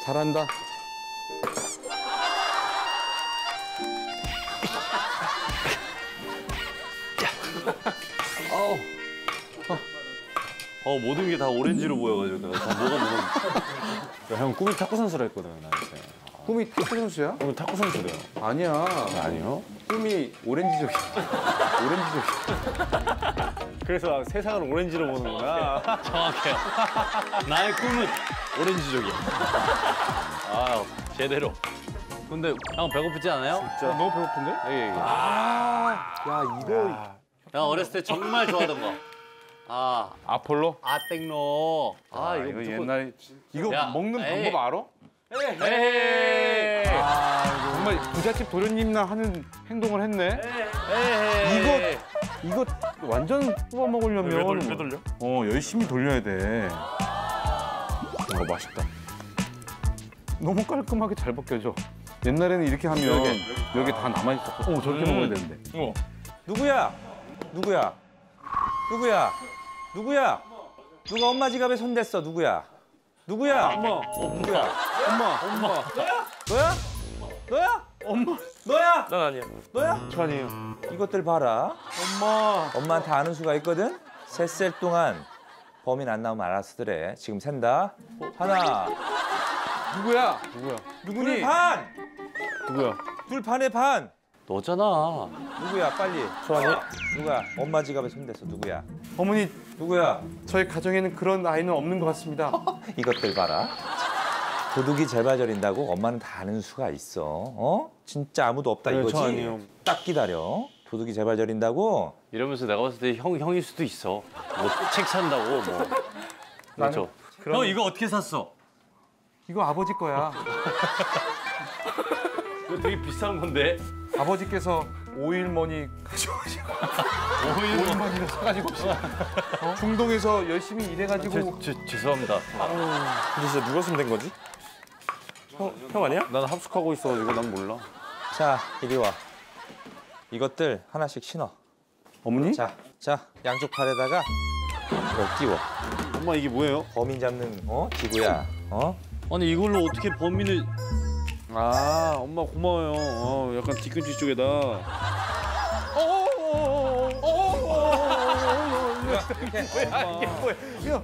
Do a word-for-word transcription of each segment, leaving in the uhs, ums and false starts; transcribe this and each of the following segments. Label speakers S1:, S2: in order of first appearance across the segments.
S1: 잘한다.
S2: 어우. 어, 모든 게 다 오렌지로 보여가지고 내가 다 뭐가 뭐가.
S3: 형 꿈이 탁구 선수로 했거든 나한테.
S1: 꿈이 탁구 선수야?
S3: 꿈이 탁구 선수래요.
S1: 아니야.
S3: 아니요?
S1: 꿈이 오렌지족이야. 오렌지족이야.
S3: 그래서 세상을 오렌지로 보는구나.
S2: 정확해요. 나의 꿈은 오렌지족이야. 아, 제대로. 근데 형 배고프지 않아요?
S3: 진짜 너무 배고픈데?
S2: 여기, 여기.
S1: 아, 야 이거.
S3: 야.
S2: 형 어렸을 때 정말 좋아하던 거. 아,
S3: 아폴로?
S2: 아땡로. 아,
S3: 아,
S2: 이거,
S3: 이거
S2: 무조건...
S3: 옛날 이거
S2: 야,
S3: 먹는
S2: 에이.
S3: 방법 알아?
S2: 에이.
S3: 아, 이거 정말 부잣집 도련님나 하는 행동을 했네.
S2: 에이.
S3: 이거 이거 완전 뽑아 먹으려면
S2: 왜 돌려? 왜 돌려?
S3: 어, 열심히 돌려야 돼. 어, 맛있다. 너무 깔끔하게 잘 벗겨져. 옛날에는 이렇게 하면
S2: 여기.
S3: 여기 다 남아 있었고. 어, 저렇게
S2: 음.
S3: 먹어야 되는데.
S2: 어.
S4: 누구야? 누구야? 누구야? 누구야? 누가 엄마 지갑에 손댔어? 누구야? 누구야?
S2: 엄마.
S4: 누구야?
S3: 엄마, 엄마.
S4: 너야? 너야?
S3: 엄마.
S4: 너야?
S2: 난 아니야.
S4: 너야?
S3: 저 아니에요.
S4: 이것들 봐라.
S3: 엄마.
S4: 엄마한테 아는 수가 있거든? 셋셀 동안 범인 안 나오면 알아서더래. 지금 샌다. 하나.
S3: 누구야? 누구야?
S4: 둘
S3: 누구니?
S4: 반!
S3: 누구야?
S4: 둘 반에 반!
S2: 너잖아.
S4: 누구야? 빨리.
S3: 저 아니야?
S4: 누가? 엄마 지갑에 손댔어. 누구야?
S3: 어머니,
S4: 누구야?
S3: 저희 가정에는 그런 아이는 없는 것 같습니다.
S4: 이것들 봐라. 도둑이 재발절인다고 엄마는 다 아는 수가 있어. 어? 진짜 아무도 없다
S3: 네,
S4: 이거지?
S3: 저 아니에요.
S4: 딱 기다려. 도둑이 재발절인다고?
S2: 이러면서 내가 봤을 때 형, 형일 수도 있어. 뭐 책 산다고 뭐. 그렇죠.
S3: 그럼-
S2: 형 이거 어떻게 샀어?
S3: 이거 아버지 거야.
S2: 이거 되게 비싼 건데.
S3: 아버지께서 오일머니 가져오시고 오일머니를 사가지고 어? 중동에서 열심히 일해가지고
S2: 제, 제, 죄송합니다.
S3: 근데 진짜 누가 손댄 거지? 형, 형 아니야? 난 합숙하고 있어가지고 난 몰라.
S4: 자, 이리 와. 이것들 하나씩 신어.
S3: 어머니?
S4: 자, 자, 양쪽 팔에다가 이걸 끼워.
S3: 엄마 이게 뭐예요?
S4: 범인 잡는 어? 기구야. 어?
S2: 아니 이걸로 어떻게 범인을...
S3: 아, 엄마 고마워요. 어, 약간 뒤꿈치 쪽에다. 이게 뭐야?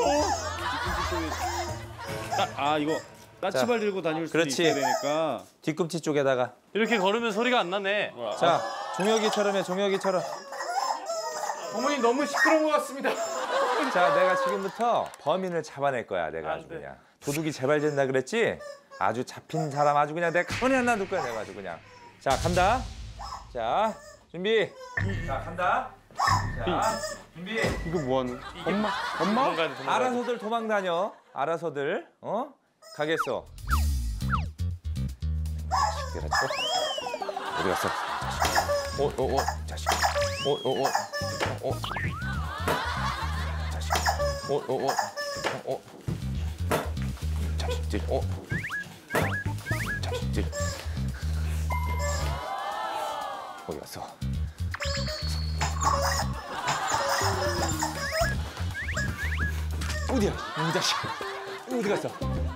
S3: 아, 이거 까치발 들고 다닐 수
S4: 그렇지.
S3: 있어야 되니까.
S4: 뒤꿈치 쪽에다가.
S2: 이렇게 걸으면 소리가 안 나네.
S4: 자, 종혁이처럼 해, 종혁이처럼.
S3: 어머니 너무 시끄러운 것 같습니다.
S4: 자, 내가 지금부터 범인을 잡아낼 거야, 내가 아주 그냥. 도둑이 재발된다 그랬지? 아주 잡힌 사람 아주 그냥 내가 가만히 안 놔둘 거야, 내가 아주 그냥. 자, 간다. 자, 준비. 자, 간다. 자, 준비.
S3: 이거 뭐 하는? 엄마, 엄마?
S2: 도망가야 돼, 도망가야 돼.
S4: 알아서들 도망 다녀. 알아서들. 어? 가겠어. 자식들아, 또. 어디 갔어? 자식. 어, 어, 어, 자식. 어, 어, 어, 어. 자식. 어, 어, 어, 어, 어. 자식들. 어. 자식들. 어디 갔어? 어디야? 이 자식. 어디 갔어?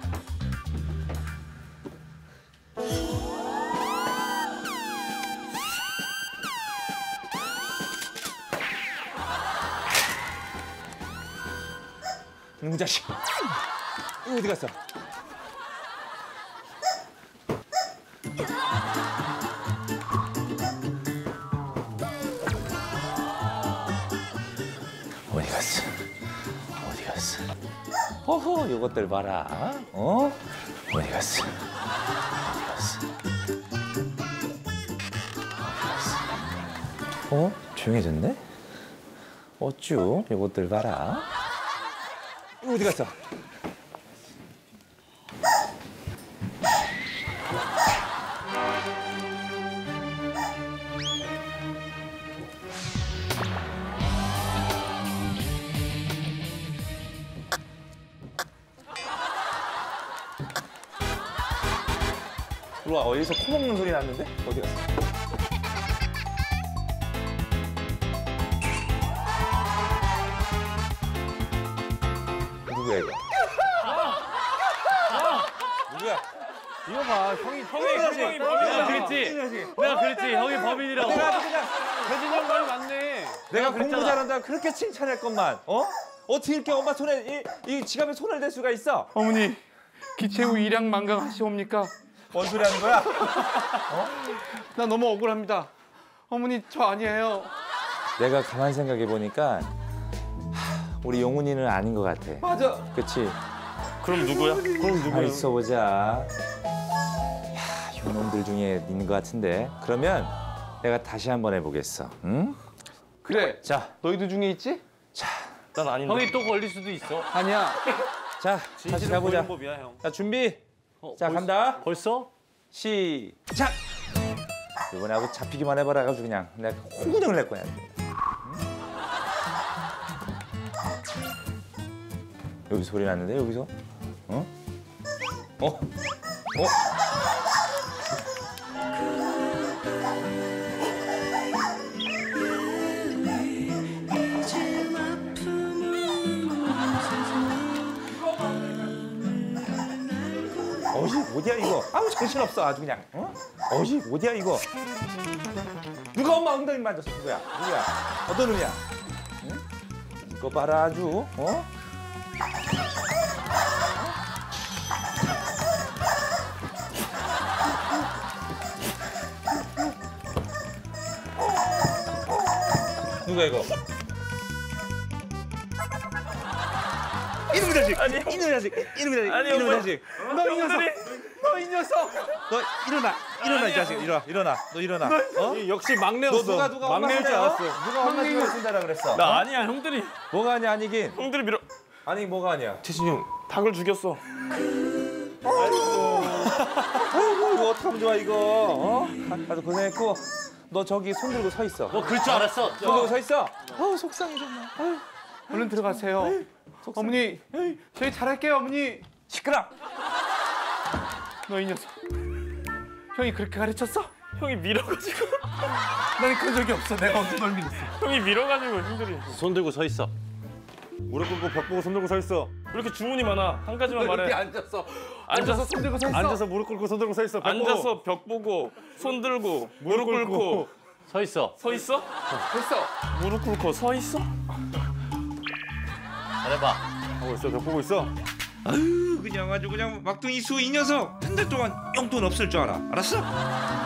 S4: 이 자식. 어디 갔어? 어디 갔어? 어디 갔어? 허허, 요것들 봐라. 어? 어디 갔어? 어디 갔어? 어디 갔어? 어? 조용해졌네? 어쭈? 요것들 봐라. 어디 갔어? 일로 와, 어디서 코 먹는 소리 났는데? 어디 갔어? 누구야, 이거?
S2: 이거 봐, 형이 형이
S4: 이거지.
S2: 형이 범인이라 그랬지.
S4: 이거지.
S2: 내가 그랬지, 형이 범인이라고.
S4: 내가 아주 그냥
S2: 혜진이 형 말 맞네.
S4: 내가 공부
S2: 그랬잖아.
S4: 잘한다 그렇게 칭찬할 것만. 어? 어떻게 이렇게 엄마 손에 이, 이 지갑에 손을 댈 수가 있어?
S3: 어머니 기체후 일양 만강하시옵니까?
S4: 뭔 소리 하는 거야?
S3: 나 너무 억울합니다. 어머니 저 아니에요.
S4: 내가 가만히 생각해 보니까 우리 용훈이는 아닌 것 같아.
S3: 맞아.
S4: 그렇지?
S2: 그럼 누구야? 그럼
S4: 가만히 있어 보자. 요놈들 중에 있는 것 같은데. 그러면 내가 다시 한번 해보겠어. 응?
S3: 그래.
S4: 자,
S3: 너희들 중에 있지?
S2: 난 아닌데. 형이 또 걸릴 수도 있어.
S3: 아니야.
S4: 자, 다시 가보자.
S2: 법이야, 형.
S4: 자, 준비.
S2: 어,
S4: 자,
S2: 벌써-
S4: 간다.
S2: 벌써?
S4: 시작. 이번에 아주 잡히기만 해봐라 가지고 그냥 내가 홍군형을 낼 거야. 여기 소리 났는데 여기서? 어? 어? 어? 어이 어디야 이거? 아우 정신 없어 아주 그냥. 어? 어이 어디야 이거? 누가 엄마 엉덩이 만졌어 누구야? 누구야? 어떤 놈이야? 응? 이거 봐라 아주. 어? 누가 이거? 이놈의 자식! 아니 이놈의 자식! 이놈의 자식!
S2: 아니,
S4: 이놈의
S2: 엄마.
S4: 자식!
S3: 너 이 녀석. 너 이 녀석.
S4: 너 일어나! 일어나 이 자식! 일어나! 일어나! 너 일어나! 어?
S2: 역시
S4: 너
S2: 막내였어.
S4: 누가 누가 엄마
S2: 막내일 줄
S4: 손에, 어?
S2: 알았어.
S4: 누가 엄마 손에 쓴다라 그랬어?
S2: 나 아니야, 형들이.
S4: 뭐가 아니야 아니긴?
S2: 형들이 밀어.
S4: 아니 뭐가 아니야?
S2: 태진이 형 닭을 죽였어.
S4: 아이고 이거 어떡하면 좋아 이거? 어? 아주 고생했고 너 저기 손 들고 서 있어.
S2: 너 그럴 줄 알았어.
S4: 손 들고 서 있어. 아우 속상해 정말. 아유,
S3: 얼른 들어가세요. 어머니 저희 잘할게요 어머니.
S4: 시끄러.
S3: 너 이 녀석. 형이 그렇게 가르쳤어?
S2: 형이 밀어가지고.
S3: 나는 그런 적이 없어. 내가 언제 널 밀었어.
S2: 형이 밀어가지고 형들이. 손 들고 서 있어. 무릎 꿇고 벽 보고 손 들고 서 있어. 왜 이렇게 주문이 많아? 한 가지만
S3: 여기
S2: 말해.
S3: 앉았어.
S2: 앉아서
S3: 손 들고 서 있어.
S2: 앉아서 무릎 꿇고 손 들고 서 있어. 앉아서 벽 보고 손 들고 무릎 꿇고 서 있어. 서 있어?
S3: 됐어.
S2: 무릎 꿇고 서 있어? 잘해봐.
S3: 하고 있어. 벽 보고 있어.
S4: 아유 그냥 아주 그냥 막둥이 수 이 녀석 한 달 동안 용돈 없을 줄 알아. 알았어?